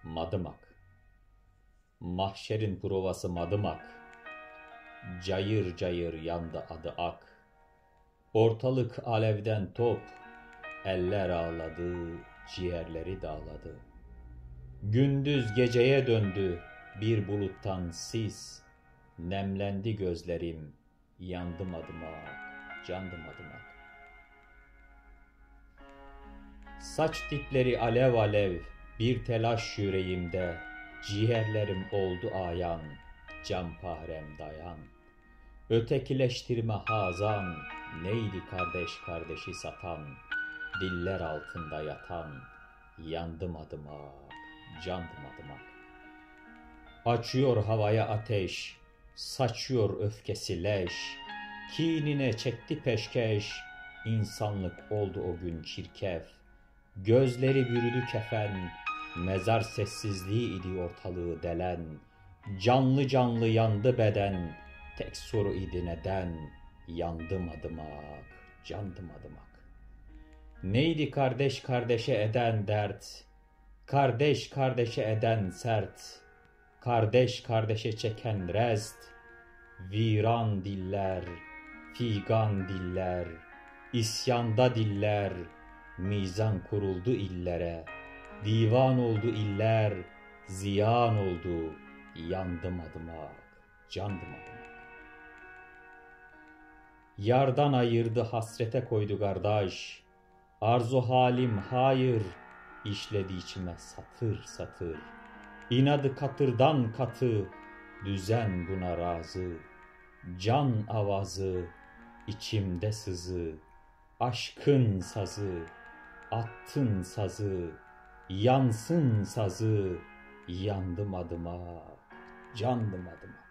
Madımak. Mahşerin provası Madımak. Cayır cayır yandı adı ak. Ortalık alevden top, eller ağladı, ciğerleri dağladı. Gündüz geceye döndü, bir buluttan sis. Nemlendi gözlerim, yandım adımak, candım adımak. Saç dipleri alev alev, bir telaş yüreğimde. Ciğerlerim oldu ayan, canparem dayan. Ötekileştirme hazan, neydi kardeş kardeşi satan, diller altında yatan, yandım adımak, candım adımak. Açıyor havaya ateş, saçıyor öfkesi leş, kinine çekti peşkeş, insanlık oldu o gün çirkef. Gözleri bürüdü kefen, mezar sessizliği idi ortalığı delen. Canlı canlı yandı beden, tek soru idi neden? Yandım adımak, candım adımak. Neydi kardeş kardeşe eden dert? Kardeş kardeşe eden sert, kardeş kardeşe çeken rest. Viran diller, figan diller, isyanda diller. Mizan kuruldu illere, divan oldu iller, ziyan oldu, yandım adımak, candım adımak. Yardan ayırdı, hasrete koydu kardeş, arzu halim hayır, işledi içime satır satır. İnadı katırdan katı, düzen buna razı, can avazı, içimde sızı, aşkın sazı. Attın sazı, yansın sazı, yandım adımak, candım adımak.